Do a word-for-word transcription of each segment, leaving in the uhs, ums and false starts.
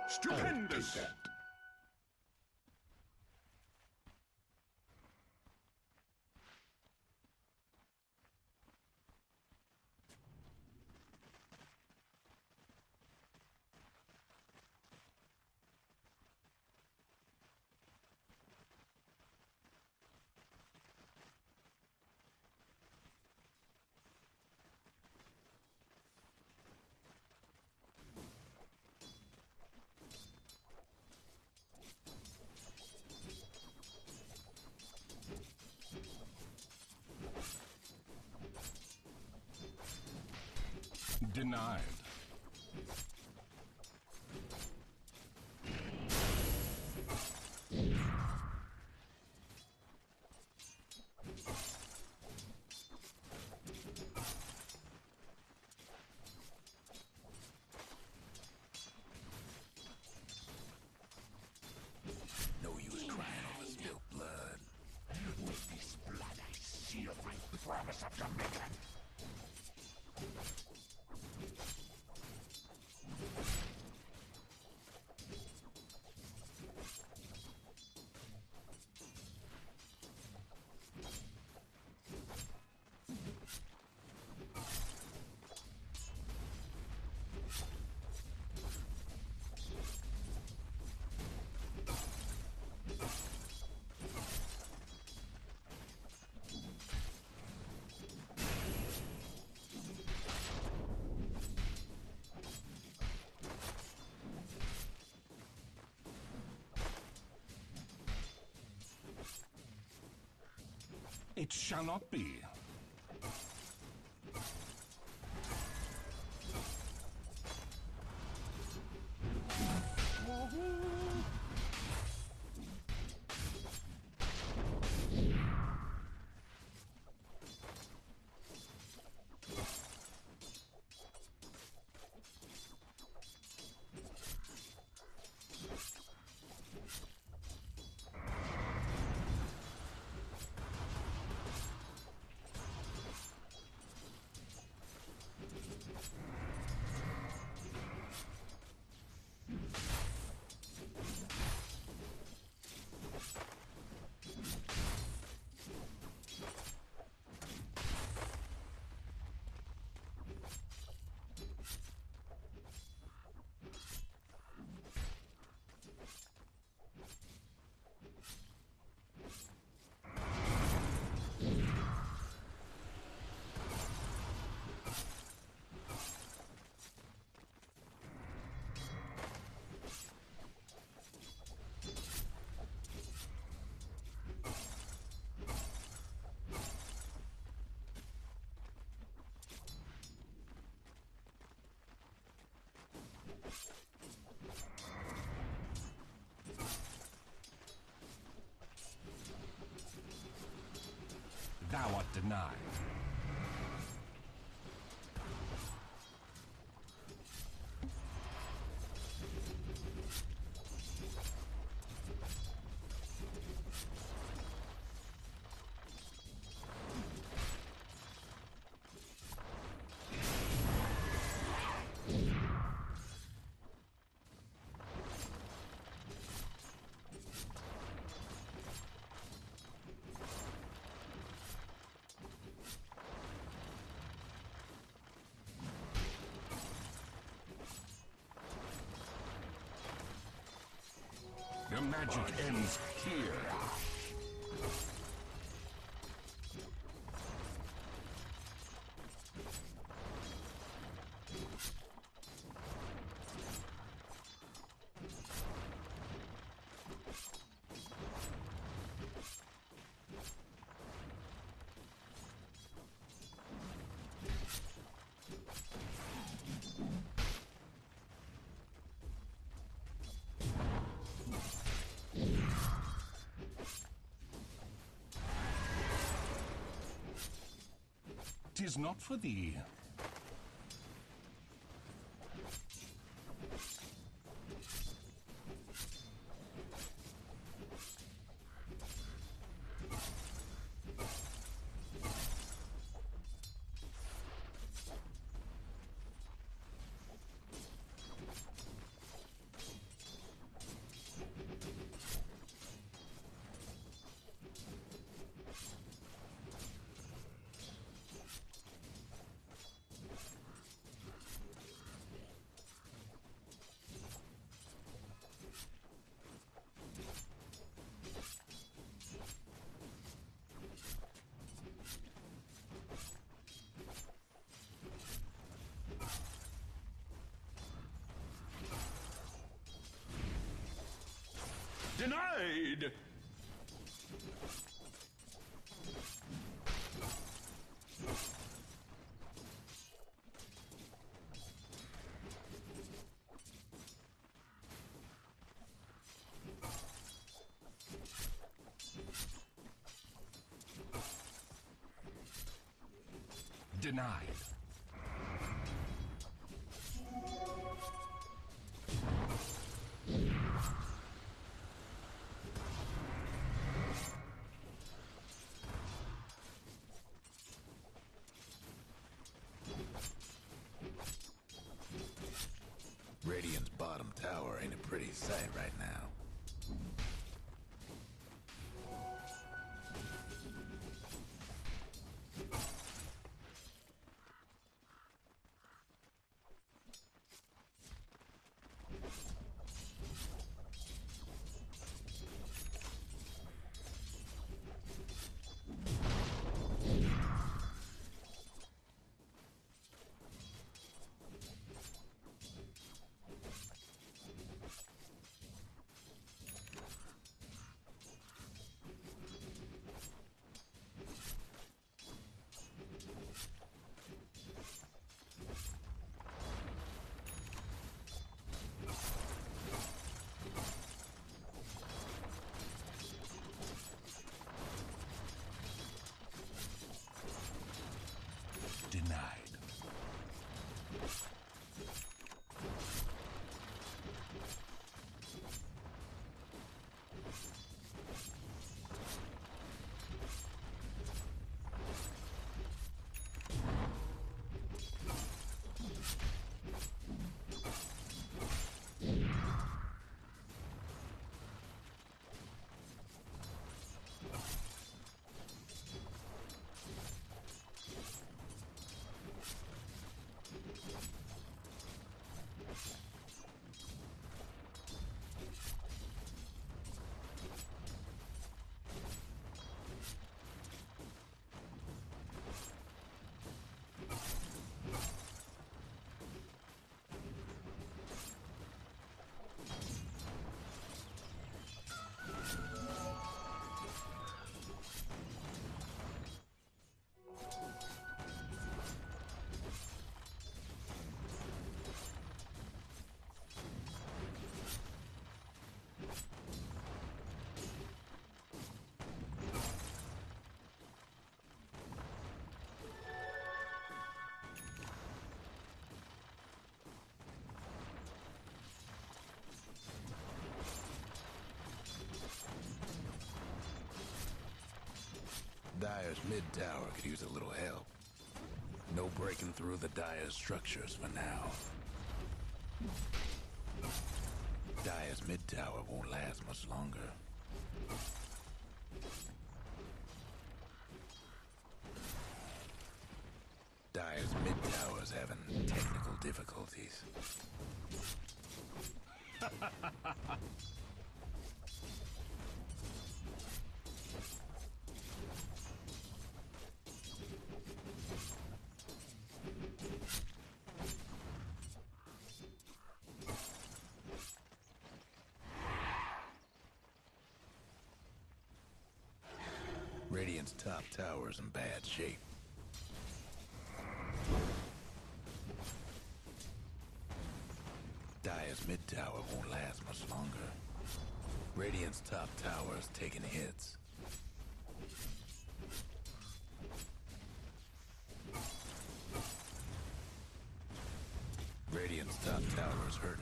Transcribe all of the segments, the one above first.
Stupendous! Denied. No use crying over spilled blood. With this blood I seal my promise of Jamaica. It shall not be. Thou art denied. Your magic ends here. Tis not for thee. Denied! Denied. Radiant's bottom tower ain't a pretty sight right now. Denied. Dire's mid tower could use a little help. No breaking through the Dire structures for now. Dire's mid tower won't last much longer. Dire's mid tower's having technical difficulties. Radiant's top tower's in bad shape. Dire's mid tower won't last much longer. Radiant's top tower's taking hits. Radiant's top tower's hurting.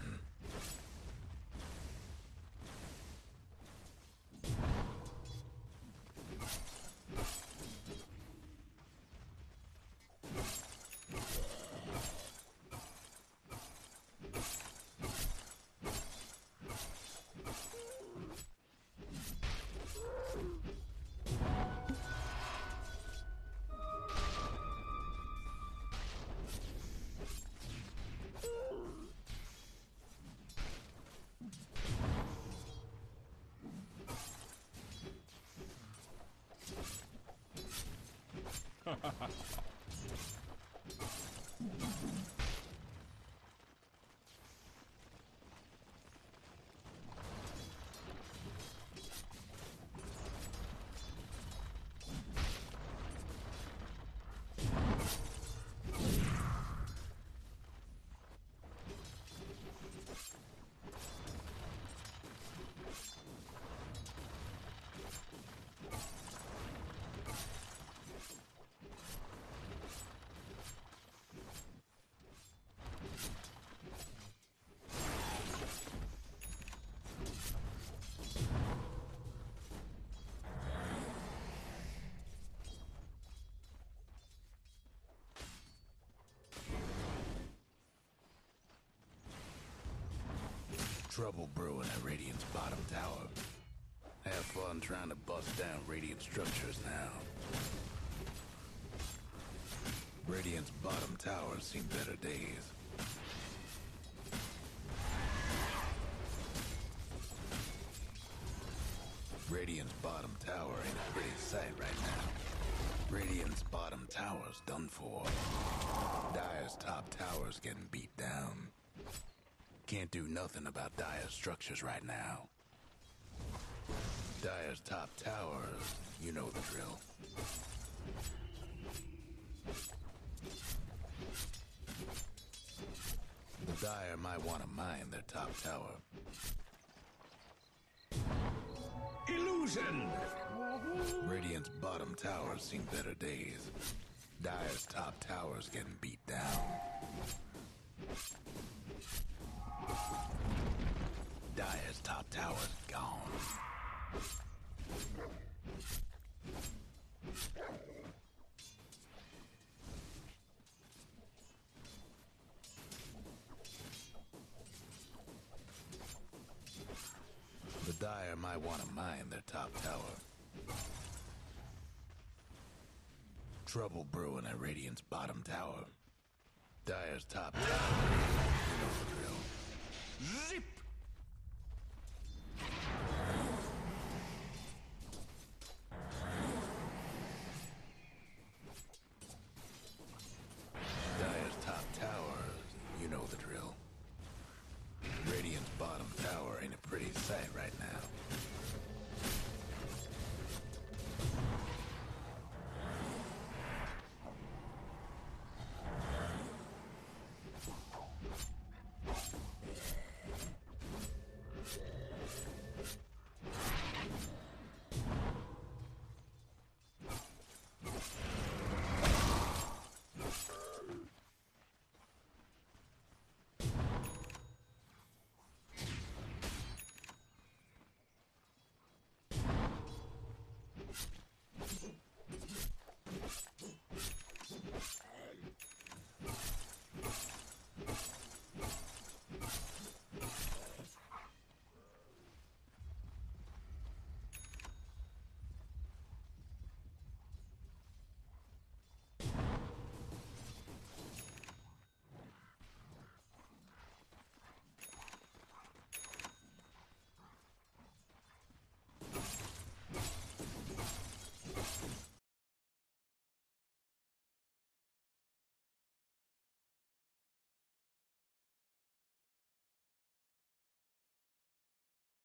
Trouble brewing at Radiant's bottom tower. Have fun trying to bust down Radiant structures now. Radiant's bottom tower's seen better days. Radiant's bottom tower ain't a pretty sight right now. Radiant's bottom tower's done for. Dire's top tower's getting beat down. Can't do nothing about Dire's structures right now. Dire's top tower, you know the drill. The Dire might want to mine their top tower. Illusion! Radiant's bottom tower's seen better days. Dire's top tower's getting beat down. Dire's top tower's gone. The Dire might want to mine their top tower. Trouble brewing at Radiant's bottom tower. Dire's top tower, you know the drill. Zip! Dire's top tower, you know the drill. Radiant's bottom tower ain't a pretty sight right now.